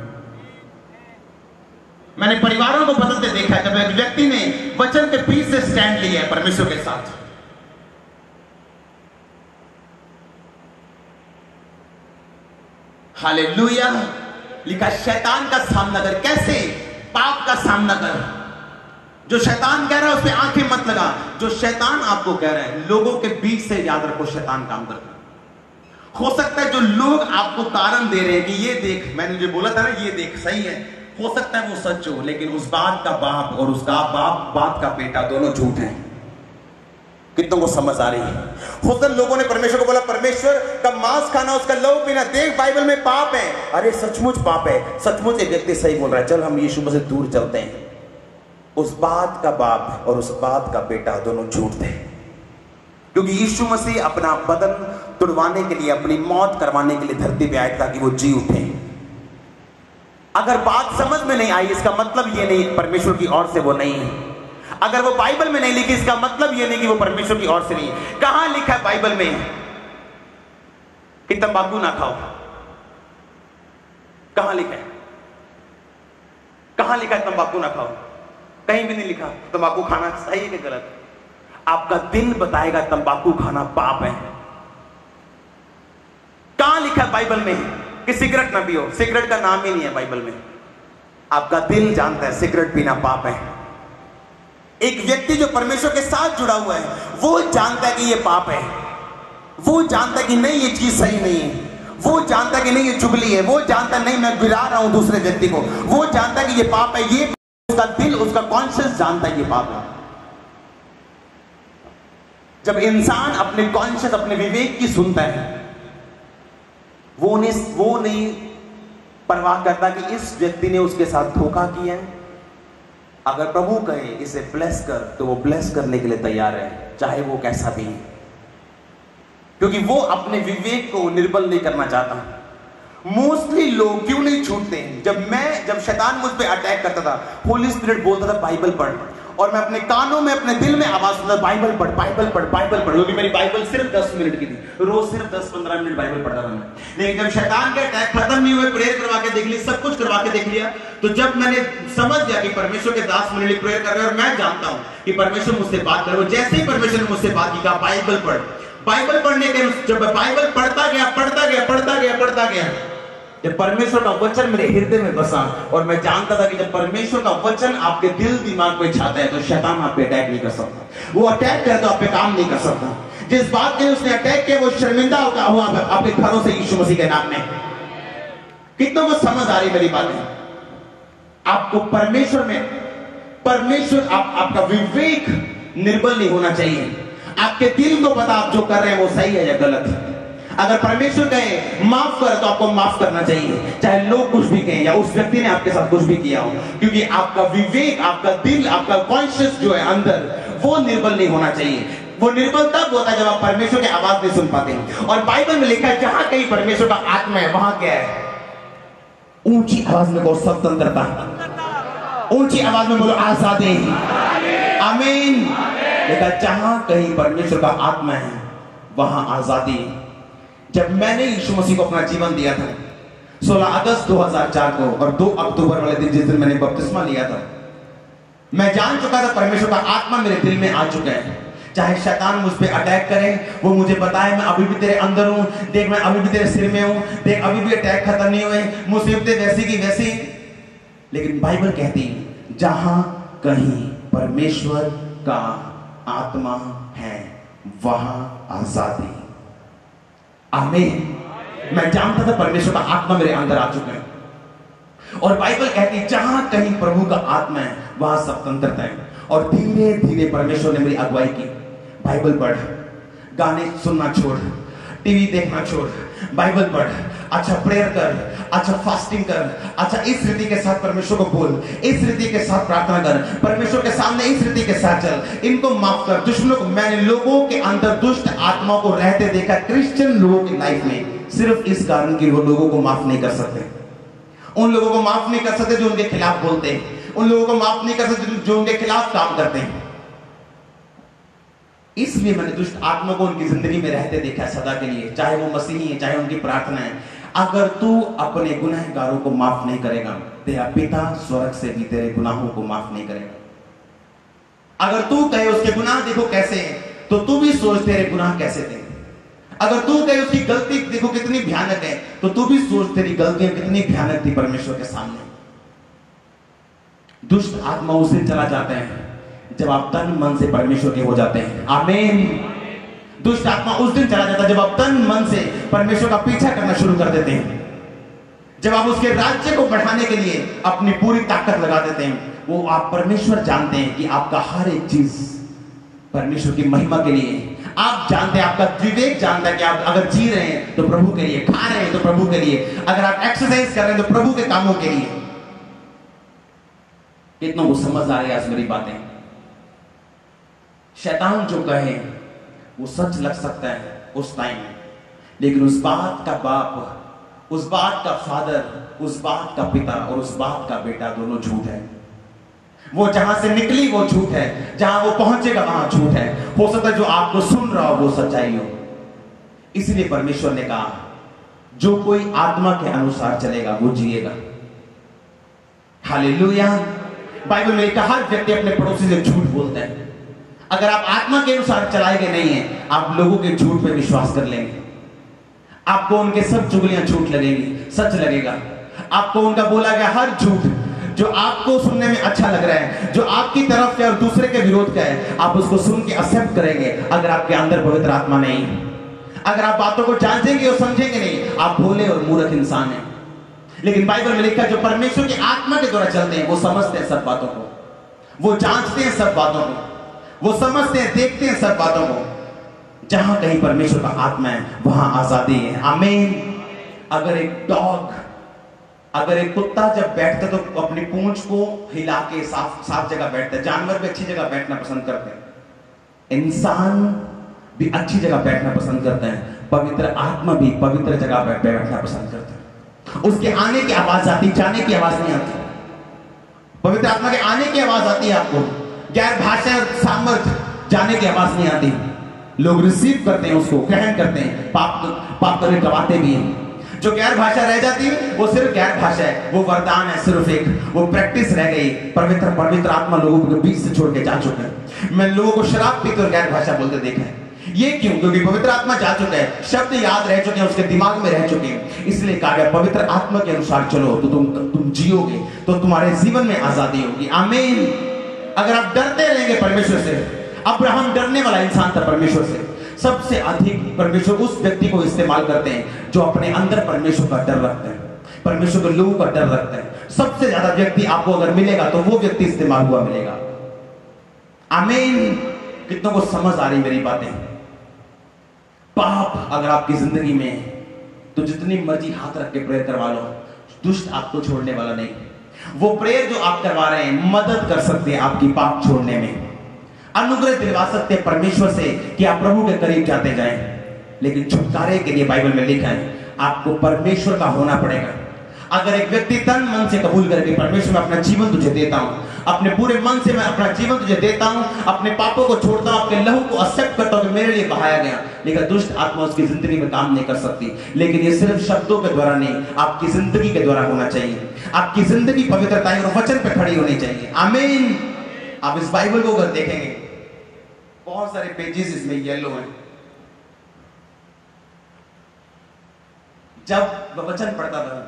मैंने परिवारों को बदलते देखा है जब एक व्यक्ति ने वचन के बीच से स्टैंड लिया है परमेश्वर के साथ। हालेलुया। लिखा शैतान का सामना कर। कैसे? पाप का सामना कर। जो शैतान कह रहा है उस पर आंखें मत लगा। जो शैतान आपको कह रहा है, लोगों के बीच से याद रखो शैतान काम करता है। हो सकता है जो लोग आपको कारण दे रहे हैं कि ये देख, मैंने जो बोला था ना, ये देख सही है, हो सकता है वो सच हो, लेकिन उस बात का बाप और उसका बाप बात का बेटा दोनों झूठ हैं। कितनों को समझ आ रही है? खुद लोगों ने परमेश्वर को बोला परमेश्वर का मांस खाना, उसका लहू पीना, देख बाइबल में पाप है। अरे सचमुच पाप है, सचमुच एक व्यक्ति सही बोल रहा है, चल हम यीशु मसीह से दूर चलते हैं। उस बात का बाप और उस बात का बेटा दोनों झूठ थे, क्योंकि यीशु मसीह अपना बदन तुड़वाने के लिए, अपनी मौत करवाने के लिए धरती पे आए ताकि वो जी उठे। अगर बात समझ में नहीं आई इसका मतलब ये नहीं परमेश्वर की ओर से वो नहीं है। अगर वो बाइबल में नहीं लिखी इसका मतलब ये नहीं कि वो परमेश्वर की ओर से नहीं है। कहां लिखा है बाइबल में कि तंबाकू ना खाओ? कहां लिखा है? कहां लिखा है तंबाकू ना खाओ? कहीं भी नहीं लिखा। तंबाकू खाना सही है कि गलत? आपका दिल बताएगा तंबाकू खाना पाप है। कहां लिखा है बाइबल में कि सिगरेट ना पियो? सिगरेट का नाम ही नहीं है बाइबल में। आपका दिल जानता है सिगरेट पीना पाप है। एक व्यक्ति जो परमेश्वर के साथ जुड़ा हुआ है वो जानता है कि ये पाप है। वो जानता है कि नहीं ये चीज सही नहीं है। वो जानता है कि नहीं ये चुगली है। वो जानता है नहीं मैं गिरा रहा हूं दूसरे व्यक्ति को। वो जानता है कि ये पाप है। ये उसका दिल, उसका कॉन्शियस जानता है ये पाप है। जब इंसान अपने कॉन्शियस, अपने विवेक की सुनता है, वो नहीं वो नहीं परवाह करता कि इस व्यक्ति ने उसके साथ धोखा किया है। अगर प्रभु कहे इसे ब्लेस कर तो वो ब्लेस करने के लिए तैयार है, चाहे वो कैसा भी है, क्योंकि वो अपने विवेक को निर्बल नहीं करना चाहता। मोस्टली लोग क्यों नहीं छूटते हैं? जब मैं जब शैतान मुझ पे अटैक करता था, होली स्पिरिट बोलता था बाइबल पढ़, और मैं अपने कानों में, अपने दिल में आवाज सुनता, बाइबल पढ़, बाइबल पढ़, बाइबल पढ़। क्योंकि मेरी बाइबल सिर्फ दस मिनट की थी, रोज सिर्फ दस पंद्रह मिनट बाइबल पढ़ता था मैं। लेकिन जब शैतान के अटैक खत्म नहीं हुए, प्रेयर करवा के देख ली, सब कुछ करवा के देख लिया, तो जब मैंने समझ गया कि परमेश्वर के दास मेरे लिए प्रेयर कर रहे हैं और मैं जानता हूं कि परमेश्वर मुझसे बात कर रहे हो, जैसे ही परमेश्वर ने मुझसे बात की, कहा बाइबल पढ़। बाइबल पढ़ने के जब बाइबल पढ़ता गया पढ़ता गया पढ़ता गया पढ़ता गया जब परमेश्वर का वचन मेरे हृदय में बसा, और मैं जानता था कि जब परमेश्वर का वचन आपके दिल दिमाग पे छाता है तो शैतान आप पे अटैक नहीं कर सकता। वो अटैक करे तो आप पे काम नहीं कर सकता। जिस बात के उसने अटैक किया वो शर्मिंदा होगा हुआ आपके घरों से यीशु मसीह के नाम में। कितनों को समझ आ रही मेरी बातें? आपको परमेश्वर में, परमेश्वर आप, आपका विवेक निर्बल नहीं होना चाहिए। आपके दिल को पता आप जो कर रहे हैं वो सही है या गलत है। अगर परमेश्वर कहे माफ कर तो आपको माफ करना चाहिए, चाहे लोग कुछ भी कहें या उस व्यक्ति ने आपके साथ कुछ भी किया हो, क्योंकि आपका विवेक, आपका दिल, आपका कॉन्शियस जो है अंदर, वो निर्बल नहीं होना चाहिए। वो निर्बल तब होता है जब आप परमेश्वर की आवाज नहीं सुन पाते हैं। और बाइबल में लिखा है जहां कहीं परमेश्वर का आत्मा है वहां क्या है? ऊंची आवाज में बोलो स्वतंत्रता। ऊंची आवाज में बोलो आजादी। आमीन। लिखा जहां कहीं परमेश्वर का आत्मा है वहां आजादी। जब मैंने यीशु मसीह को अपना जीवन दिया था सोलह अगस्त दो हज़ार चार को, और दो अक्टूबर वाले दिन जिस दिन मैंने बपतिस्मा लिया था, मैं जान चुका था परमेश्वर का आत्मा मेरे दिल में आ चुका है। चाहे शैतान मुझ पे अटैक करे, वो मुझे बताए मैं अभी भी तेरे अंदर हूं, देख मैं अभी भी तेरे सिर में हूं, देख अभी भी अटैक खत्म नहीं हुए, मुसीबतें वैसी की वैसी। लेकिन बाइबल कहती जहां कहीं परमेश्वर का आत्मा है वहां आजादी। आमीन। मैं जानता था परमेश्वर का आत्मा मेरे अंदर आ चुका है। और बाइबल कहती है जहां कहीं प्रभु का आत्मा है वहां स्वतंत्रता है। और धीरे धीरे परमेश्वर ने मेरी अगुवाई की। बाइबल पढ़, गाने सुनना छोड़, टीवी देखना छोड़, बाइबल पढ़, अच्छा प्रेयर कर, अच्छा फास्टिंग कर, अच्छा इस रीति के साथ परमेश्वर को बोल, इस रीति के साथ प्रार्थना कर, परमेश्वर के सामने इस रीति के साथ चल, इनको माफ कर, दुश्मनों को। मैंने लोगों के अंदर दुष्ट आत्माओं को रहते देखा, क्रिश्चियन लोगों की लाइफ में, सिर्फ इस कारण कि वो लोगों को माफ नहीं कर सकते। उन लोगों को माफ नहीं कर सकते जो उनके खिलाफ बोलते हैं, उन लोगों को माफ नहीं कर सकते जो उनके खिलाफ काम करते हैं। इसलिए मैंने दुष्ट आत्मा को उनकी जिंदगी में रहते देखा सदा के लिए, चाहे वो मसीही है, चाहे उनकी प्रार्थना है। अगर तू अपने गुनहगारों को माफ नहीं करेगा, तेरा पिता स्वर्ग से भी तेरे गुनाहों को माफ नहीं करेगा। अगर तू कहे उसके गुनाह देखो कैसे हैं, तो तू भी सोच तेरे गुनाह कैसे थे। अगर तू कहे उसकी गलती देखो कितनी भयानक है, तो तू भी सोच तेरी गलतियां कितनी भयानक थी परमेश्वर के सामने। दुष्ट आत्मा उस दिन चला जाते हैं जब आप तन मन से परमेश्वर के हो जाते हैं। आमीन। दुष्ट आत्मा उस दिन चला जाता है जब आप तन मन से परमेश्वर का पीछा करना शुरू कर देते हैं, जब आप उसके राज्य को बढ़ाने के लिए अपनी पूरी ताकत लगा देते हैं। वो आप परमेश्वर जानते हैं कि आपका हर एक चीज परमेश्वर की महिमा के लिए। आप जानते हैं, आपका विवेक जानता है कि आप अगर जी रहे हैं तो प्रभु के लिए, खा रहे हैं तो प्रभु के लिए, अगर आप एक्सरसाइज कर रहे हैं तो प्रभु के कामों के लिए। कितनों को समझ आ रही है आज मेरी बातें? शैतान जो कहे वो सच लग सकता है उस टाइम, लेकिन उस बात का बाप, उस बात का फादर, उस बात का पिता और उस बात का बेटा दोनों झूठ है। वो जहां से निकली वो झूठ है, जहां वो पहुंचेगा वहां झूठ है। हो सकता है जो आपको सुन रहा हो वो सच्चाई हो। इसलिए परमेश्वर ने कहा जो कोई आत्मा के अनुसार चलेगा वो जिएगा। हालेलुया। बाइबल में लिखा हर व्यक्ति अपने पड़ोसी से झूठ बोलता है। अगर आप आत्मा के अनुसार चलाए गए नहीं है, आप लोगों के झूठ पे विश्वास कर लेंगे। आपको उनके सब चुगलियां झूठ लगेंगी, सच लगेगा। आपको उनका बोला गया हर झूठ जो आपको सुनने में अच्छा लग रहा है, जो आपकी तरफ का और दूसरे के विरोध का है, आप उसको सुन के एक्सेप्ट करेंगे। अगर आपके अंदर पवित्र आत्मा नहीं, अगर आप बातों को जांचेंगे और समझेंगे नहीं, आप भोले और मूर्ख इंसान हैं। लेकिन बाइबल में लिखा जो परमेश्वर की आत्मा के द्वारा चलते हैं वो समझते हैं सब बातों को, वो जांचते हैं सब बातों को, वो समझते हैं, देखते हैं सब बातों को। जहां कहीं परमेश्वर का आत्मा है वहां आजादी है। आमीन। अगर एक डॉग, अगर एक कुत्ता जब बैठता तो अपनी पूंछ को हिला के साफ साफ जगह बैठता है। जानवर भी अच्छी जगह बैठना पसंद करते हैं, इंसान भी अच्छी जगह बैठना पसंद करते हैं, पवित्र आत्मा भी पवित्र जगह बैठना पसंद करते हैं। उसके आने की आवाज आती, जाने की आवाज नहीं आती। पवित्र आत्मा के आने की आवाज आती है आपको, गैर भाषा और सामर्थ जाने की आवाज नहीं आती। लोग रिसीव करते हैं, उसको ग्रहण करते हैं, पाप पाप करके गवाते भी हैं। जो गैर भाषा रह जाती है वो सिर्फ गैर भाषा है, वो वरदान है, सिर्फ एक वो प्रैक्टिस रह गई। पवित्र पवित्र आत्मा लोगों को बीच से छोड़ के जा चुके हैं। मैं लोगों को शराब पीते और गैर भाषा बोलते देखा है। ये क्यों? क्योंकि पवित्र आत्मा जा चुका है, शब्द याद रह चुके हैं, उसके दिमाग में रह चुके हैं। इसलिए कहा गया पवित्र आत्मा के अनुसार चलो तो तुम तुम जियोगे, तो तुम्हारे जीवन में आजादी होगी। आमीन। अगर आप डरते रहेंगे परमेश्वर से, अब्राहम डरने वाला इंसान था परमेश्वर से। सबसे अधिक परमेश्वर उस व्यक्ति को इस्तेमाल करते हैं जो अपने अंदर परमेश्वर का डर रखते हैं, परमेश्वर के लोगों का डर रखते हैं। सबसे ज्यादा व्यक्ति आपको अगर मिलेगा तो वो व्यक्ति इस्तेमाल हुआ मिलेगा। आमीन। कितनों को समझ आ रही मेरी बातें? पाप अगर आपकी जिंदगी में है तो जितनी मर्जी हाथ रख के प्रेयर करवा लो, दुष्ट आपको छोड़ने वाला नहीं। वो प्रेयर जो आप करवा रहे हैं मदद कर सकते हैं आपकी पाप छोड़ने में, अनुग्रह दिलवा सकते हैं परमेश्वर से कि आप प्रभु के करीब जाते जाएं। लेकिन छुटकारे के लिए बाइबल में लिखा है आपको परमेश्वर का होना पड़ेगा। अगर एक व्यक्ति तन मन से कबूल करके परमेश्वर मैं अपना जीवन तुझे देता हूं, अपने पूरे मन से मैं अपना जीवन तुझे देता हूं, अपने पापों को छोड़ता हूं, आपके लहू को एक्सेप्ट करता हूं कि मेरे लिए बहाया गया, लेकिन दुष्ट आत्मा उसकी जिंदगी में काम नहीं कर सकती। लेकिन ये सिर्फ शब्दों के द्वारा नहीं, आपकी जिंदगी के द्वारा होना चाहिए। आपकी जिंदगी पवित्रता और वचन पे खड़ी होनी चाहिए। आमीन। आप इस बाइबल को अगर देखेंगे बहुत सारे पेजेस इसमें येलो हैं। जब वचन पढ़ता था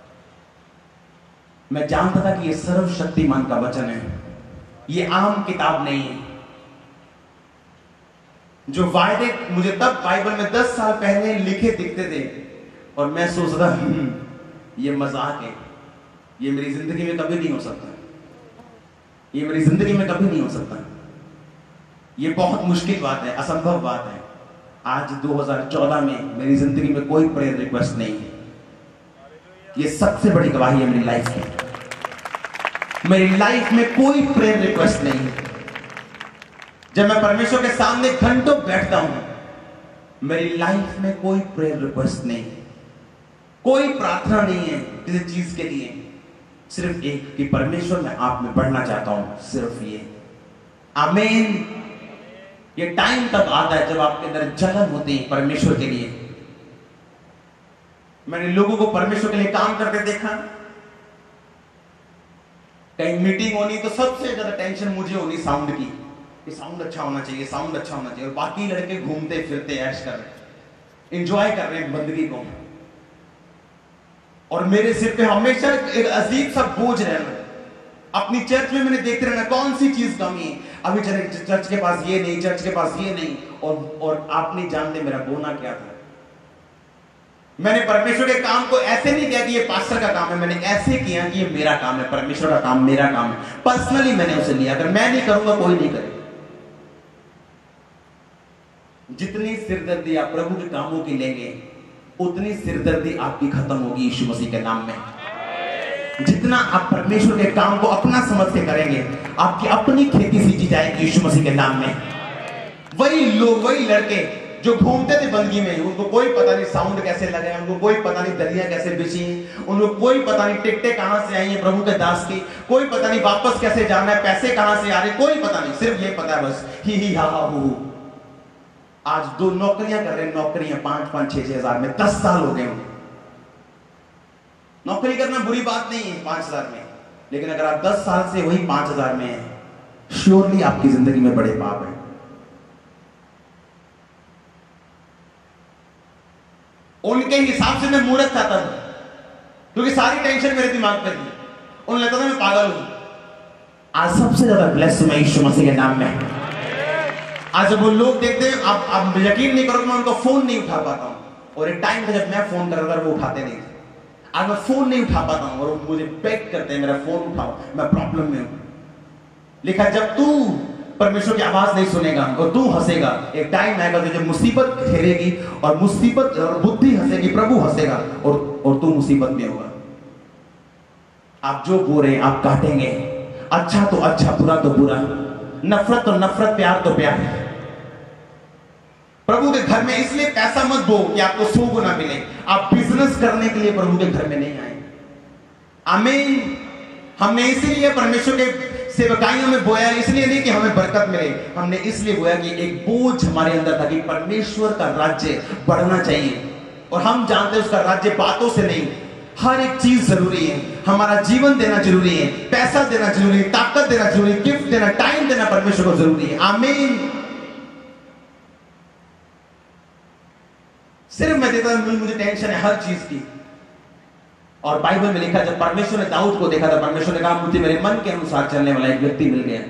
मैं जानता था कि यह सर्वशक्तिमान का वचन है, यह आम किताब नहीं है। जो वायदे मुझे तब बाइबल में दस साल पहले लिखे दिखते थे और मैं सोचता ये मजाक है, ये मेरी जिंदगी में कभी नहीं हो सकता, ये मेरी जिंदगी में कभी नहीं हो सकता, ये बहुत मुश्किल बात है, असंभव बात है। आज दो हज़ार चौदह में मेरी जिंदगी में कोई प्रेयर रिक्वेस्ट नहीं है। ये सबसे बड़ी गवाही है मेरी लाइफ की। मेरी लाइफ में कोई प्रेयर रिक्वेस्ट नहीं है। जब मैं परमेश्वर के सामने घंटों बैठता हूं, मेरी लाइफ में कोई प्रेयर रिक्वेस्ट नहीं है। कोई प्रार्थना नहीं है किसी चीज के लिए, सिर्फ एक कि परमेश्वर मैं आप में बढ़ना चाहता हूं, सिर्फ ये। आमीन। ये टाइम तब आता है जब आपके अंदर जलन होती है परमेश्वर के लिए। मैंने लोगों को परमेश्वर के लिए काम करते देखा। कहीं मीटिंग होनी तो सबसे ज्यादा टेंशन मुझे होनी साउंड की, कि साउंड अच्छा होना चाहिए, साउंड अच्छा होना चाहिए, और बाकी लड़के घूमते फिरते ऐश कर रहे, एंजॉय कर रहे हैं बंदगी को, और मेरे सिर पे हमेशा एक अजीब सा बोझ रहना। अपनी चर्च में मैंने देखते रहना कौन सी चीज कमी है, अभी चले चर्च के पास ये नहीं, चर्च के पास ये नहीं, और और आप नहीं जानते मेरा बोना क्या था। मैंने परमेश्वर के काम को ऐसे नहीं किया कि ये पास्टर का काम है, मैंने ऐसे किया कि ये मेरा काम है, परमेश्वर का काम मेरा काम है। पर्सनली मैंने उसे लिया, अगर मैं नहीं करूंगा कोई नहीं करे। जितनी सिरदर्दी आप प्रभु के कामों की लेंगे उतनी सिरदर्दी आपकी खत्म होगी यीशु मसीह के नाम में। जितना आप परमेश्वर के काम को अपना समझ के करेंगे, आपकी अपनी खेती सींची जाएगी यीशु मसीह के नाम में। वही लोग, वही लड़के जो घूमते थे बंदगी में, उनको कोई पता नहीं साउंड कैसे लगे, उनको कोई पता नहीं दलियां कैसे बिछी, उनको कोई पता नहीं टिकटें कहां से आई हैं प्रभु के दास की, कोई पता नहीं वापस कैसे जाना है, पैसे कहां से आ रहे, कोई पता नहीं, सिर्फ ये पता है बस ही ही हा हा हु। आज दो नौकरियां कर रहे हैं, नौकरियां पांच पांच छह छह हजार में, दस साल हो गए उन्हें। नौकरी करना बुरी बात नहीं है पांच हजार में, लेकिन अगर आप दस साल से वही पांच हजार में हैं, श्योरली आपकी जिंदगी में बड़े पाप हैं। उनके हिसाब से मैं मूर्ख था तब, क्योंकि सारी टेंशन मेरे दिमाग पे थी, उन्हें लगता था मैं पागल हूं। आज सबसे ज्यादा ब्लेस मैं यीशु मसीह के नाम में। आज जब वो लोग देखते हैं, आप आप यकीन नहीं करोगे, मैं उनका फोन नहीं उठा पाता हूं, और एक टाइम था जब मैं फोन कर रहा था वो उठाते नहीं थे। आज मैं फोन नहीं उठा पाता हूं और वो मुझे बेग करते हैं मेरा फोन उठाओ, मैं प्रॉब्लम में हूं। लिखा जब तू परमेश्वर की आवाज नहीं सुनेगा और तू हंसेगा, एक टाइम आएगा तो जब मुसीबत घेरेगी और मुसीबत और बुद्धि हंसेगी, प्रभु हंसेगा, और और तू मुसीबत में होगा। आप जो बो रहे हैं आप काटेंगे, अच्छा तो अच्छा, बुरा तो बुरा, नफरत तो नफरत, प्यार तो प्यार। प्रभु के घर में इसलिए पैसा मत दो कि आपको सौ गुना मिले। आप बिजनेस करने के लिए प्रभु के घर में नहीं आए। आमीन। हमने इसीलिए परमेश्वर के सेवकाइयों में बोया, इसलिए नहीं कि हमें बरकत मिले, हमने इसलिए बोया कि एक बोझ हमारे अंदर था कि परमेश्वर का राज्य बढ़ना चाहिए। और हम जानते हैं उसका राज्य बातों से नहीं, हर एक चीज जरूरी है। हमारा जीवन देना जरूरी है, पैसा देना जरूरी है, ताकत देना जरूरी है, गिफ्ट देना, टाइम देना परमेश्वर को जरूरी है। आमीन। सिर्फ मैं देता हूं, मुझे टेंशन है हर चीज की। और बाइबल में लिखा जब परमेश्वर ने दाऊद को देखा था, परमेश्वर ने कहा मुझे मेरे मन के अनुसार चलने वाला एक व्यक्ति मिल गया।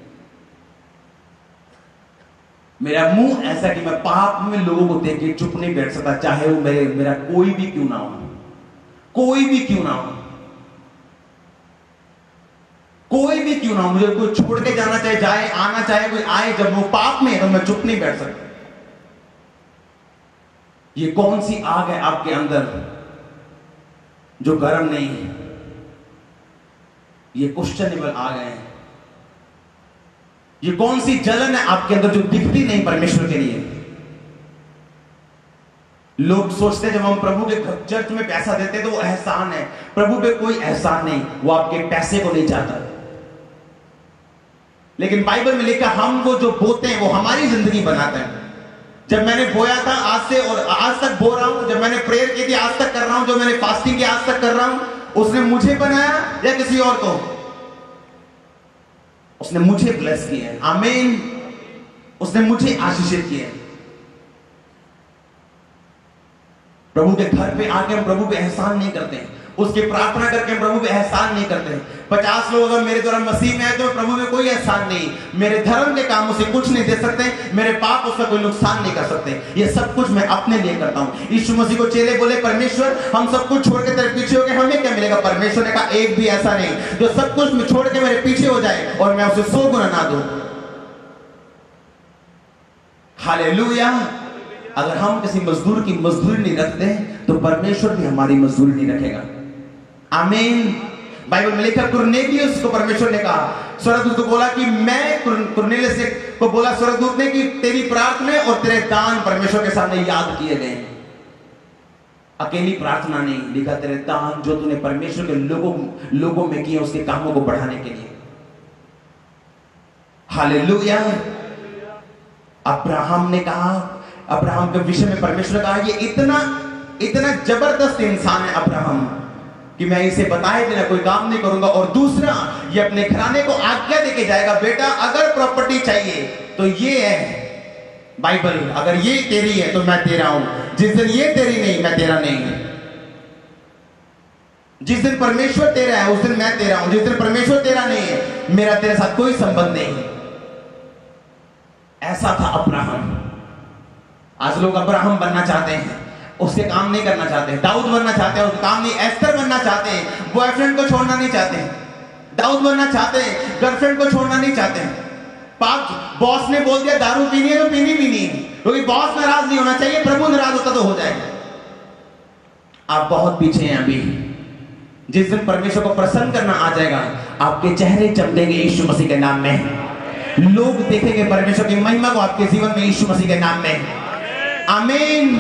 मेरा मुंह ऐसा कि मैं पाप में लोगों को देख के चुप नहीं बैठ सकता, चाहे वो मेरे मेरा कोई भी क्यों ना हो, कोई भी क्यों ना हो, कोई भी क्यों ना हो, मुझे कोई छोड़ के जाना चाहे जाए, आना चाहे कोई आए, जब वो पाप में है तो मैं चुप नहीं बैठ सकता। ये कौन सी आग है आपके अंदर जो गर्म नहीं है? ये क्वेश्चनेबल आग है। ये कौन सी जलन है आपके अंदर जो दिखती नहीं परमेश्वर के लिए? लोग सोचते हैं जब हम प्रभु के चर्च में पैसा देते हैं तो वो एहसान है। प्रभु पे कोई एहसान नहीं, वो आपके पैसे को नहीं चाहता। लेकिन बाइबल में लिखा हम वो जो बोते हैं वो हमारी जिंदगी बनाते हैं। जब मैंने बोया था आज से और आज तक बो रहा हूं, जब मैंने प्रेयर की थी आज तक कर रहा हूं, जो मैंने फास्टिंग की आज तक कर रहा हूं, उसने मुझे बनाया या किसी और को? उसने मुझे ब्लेस किया है। आमीन। उसने मुझे आशीषित किया है। प्रभु के घर पे आके हम प्रभु पे एहसान नहीं करते हैं, उसकी प्रार्थना करके हम प्रभु पे एहसान नहीं करते हैं। पचास लोग अगर मेरे द्वारा मसीह में आए तो प्रभु में कोई एहसान नहीं, मेरे धर्म के काम उसे कुछ नहीं दे सकते, मेरे पाप उसका कोई नुकसान नहीं कर सकते। ये सब कुछ मैं अपने लिए करता हूं। यीशु मसीह को चेले बोले परमेश्वर हम सब कुछ छोड़ के तेरे पीछे हो गए, हमें क्या मिलेगा? परमेश्वर ने कहा एक भी ऐसा नहीं जो सब कुछ छोड़ के मेरे पीछे हो जाए और मैं उसे सौ गुना ना दूं। हालेलुया। अगर हम किसी मजदूर की मजदूरी नहीं रखते तो परमेश्वर भी हमारी मजदूरी नहीं रखेगा। आमीन। बाइबल में लिखा कुरनेलियुस को परमेश्वर ने कहा, स्वर्गदूत को बोला कि मैं कुरनेलियुस को बोला स्वर्गदूत ने कि तेरी प्रार्थना और तेरे दान परमेश्वर के सामने याद किए गए। अकेली प्रार्थना नहीं, लिखा तेरे दान जो तूने परमेश्वर के लोगों लोगों में किए उसके कामों को बढ़ाने के लिए। हालेलुया। अब्राहम ने कहा, अब्राहम के विषय में परमेश्वर ने कहा ये इतना इतना जबरदस्त इंसान है अब्राहम कि मैं इसे बताए बिना कोई काम नहीं करूंगा। और दूसरा, ये अपने घराने को आज्ञा देके जाएगा, बेटा अगर प्रॉपर्टी चाहिए तो ये है बाइबल, अगर ये तेरी है तो मैं तेरा हूं, जिस दिन ये तेरी नहीं मैं तेरा नहीं। जिस दिन परमेश्वर तेरा है उस दिन मैं तेरा हूं, जिस दिन परमेश्वर तेरा नहीं है मेरा तेरे साथ कोई संबंध नहीं। ऐसा था अब्राहम। आज लोग अब्राहम बनना चाहते हैं, उसके काम नहीं करना चाहते। दाऊद बनना चाहते हैं, उसके काम नहीं। एस्तर बनना चाहते हैं, बॉयफ्रेंड को छोड़ना नहीं चाहते। दाऊद बनना चाहते हैं, गर्लफ्रेंड को छोड़ना नहीं चाहते। पाप बॉस ने बोल दिया दारू पीनी है तो पीनी पीनी है, क्योंकि बॉस नाराज नहीं होना चाहिए, प्रभु नाराज होता तो हो जाएगा। आप बहुत पीछे हैं अभी। जिस दिन परमेश्वर को प्रसन्न करना आ जाएगा आपके चेहरे चमकेंगे यीशु मसीह के नाम में। लोग देखेंगे परमेश्वर की महिमा को आपके जीवन में यीशु मसीह के नाम में। आमीन।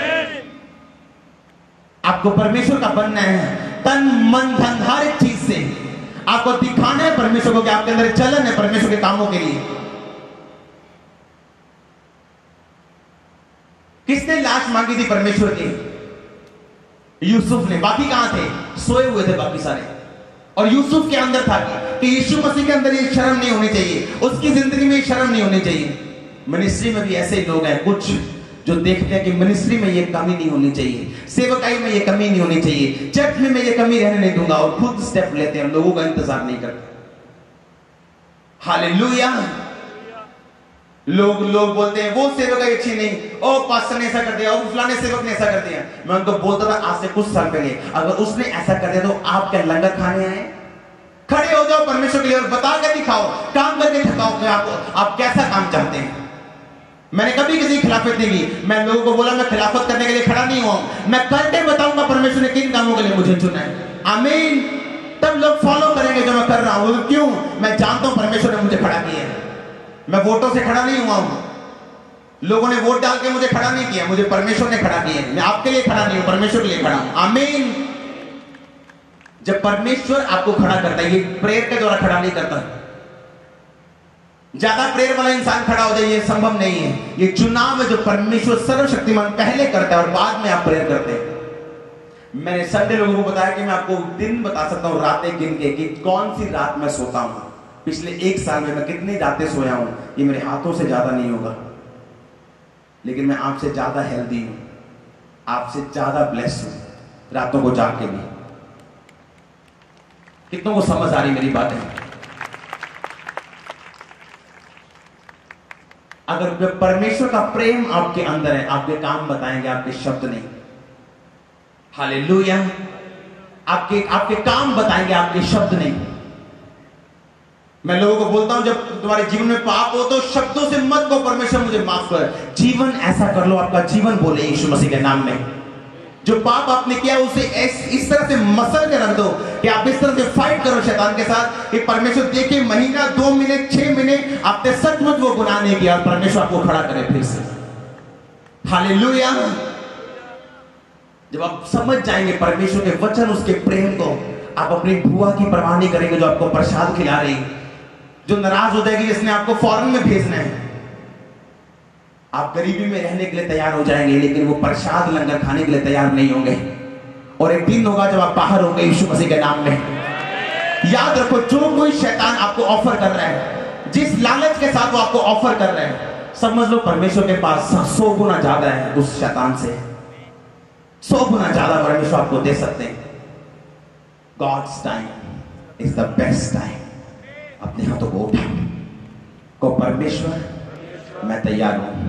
आपको परमेश्वर का बनना है, तन मन धन हर एक चीज से आपको दिखाना है परमेश्वर को कि आपके अंदर चलन है परमेश्वर के कामों के लिए। किसने लाश मांगी थी परमेश्वर की? यूसुफ ने। बाकी कहां थे? सोए हुए थे बाकी सारे। और यूसुफ के अंदर था कि यीशु मसीह के अंदर ये शर्म नहीं होनी चाहिए, उसकी जिंदगी में ये शर्म नहीं होनी चाहिए। मिनिस्ट्री में भी ऐसे ही लोग हैं कुछ जो देखते हैं कि मिनिस्ट्री में ये कमी नहीं होनी चाहिए, सेवकाई में ये कमी नहीं होनी चाहिए, चर्च में मैं ये कमी रहने नहीं दूंगा, और खुद स्टेप लेते हैं, लोगों का इंतजार नहीं करते। हालेलुया। लोग लोग बोलते हैं वो सेवकाई अच्छी नहीं, ओ पास्टर ने ऐसा कर दिया, ओ फलाने सेवक ने ऐसा कर दिया। मैं उनको बोलता था आज से कुछ साल पहले, अगर उसने ऐसा कर दिया तो आप क्या लंगर खाने आए? खड़े हो जाओ परमेश्वर के लिए और बता के दिखाओ, काम करके दिखाओ कि आप, आप कैसा काम चाहते हैं। मैंने कभी किसी की खिलाफत नहीं की। मैं लोगों को बोला मैं खिलाफत करने के लिए खड़ा नहीं हुआ, मैं करके बताऊंगा परमेश्वर ने किन कामों के लिए मुझे चुना है। आमीन। तब लोग फॉलो करेंगे जो मैं कर रहा हूं। क्यों? मैं जानता हूं परमेश्वर ने मुझे खड़ा किया है। मैं वोटों से खड़ा नहीं हुआ हूं, लोगों ने वोट डाल के मुझे खड़ा नहीं किया, मुझे परमेश्वर ने खड़ा किया है। मैं आपके लिए खड़ा नहीं हूं, परमेश्वर के लिए खड़ा हूं। आमीन। जब परमेश्वर आपको खड़ा करता है, ये प्रेयर के द्वारा खड़ा नहीं करता। ज्यादा प्रेयर वाला इंसान खड़ा हो जाए ये संभव नहीं है। ये चुनाव है जो परमेश्वर सर्वशक्तिमान पहले करता है और बाद में आप प्रेयर करते हैं। मैंने संडे लोगों को बताया कि मैं आपको दिन बता सकता हूं रातें गिन के कि कौन सी रात मैं सोता हूं। पिछले एक साल में मैं कितनी रातें सोया हूं, ये मेरे हाथों से ज्यादा नहीं होगा, लेकिन मैं आपसे ज्यादा हेल्दी हूं, आपसे ज्यादा ब्लेस हूं रातों को जाग के भी। कितनों को समझ आ रही मेरी बातें? अगर परमेश्वर का प्रेम आपके अंदर है, आपके काम बताएंगे, आपके शब्द नहीं। हालेलुया। आपके आपके काम बताएंगे, आपके शब्द नहीं। मैं लोगों को बोलता हूं जब तुम्हारे जीवन में पाप हो तो शब्दों से मत को परमेश्वर मुझे माफ कर, जीवन ऐसा कर लो आपका जीवन बोले यीशु मसीह के नाम में। जो पाप आपने किया उसे इस तरह से मसल के रख दो कि आप इस तरह से फाइट करो शैतान के साथ कि परमेश्वर देखे महीना, दो महीने, छह महीने आपने सचमुच वो गुनाह नहीं किया और परमेश्वर आपको खड़ा करे फिर से। हालेलुया। जब आप समझ जाएंगे परमेश्वर के वचन, उसके प्रेम को, आप अपनी बुआ की परवाह नहीं करेंगे जो आपको प्रसाद खिला रही, जो नाराज हो जाएगी जिसने आपको फॉरेन में भेजना है। आप गरीबी में रहने के लिए तैयार हो जाएंगे, लेकिन वो प्रसाद लंगर खाने के लिए तैयार नहीं होंगे। और एक दिन होगा जब आप बाहर होंगे यीशु मसीह के नाम में। याद रखो, जो कोई शैतान आपको ऑफर कर रहा है, जिस लालच के साथ वो आपको ऑफर कर रहा है, समझ लो परमेश्वर के पास सौ गुना ज्यादा है उस शैतान से। सौ गुना ज्यादा परमेश्वर आपको दे सकते हैं। God's time is the best time. अपने हाथों को उठाओ को परमेश्वर मैं तैयार हूं।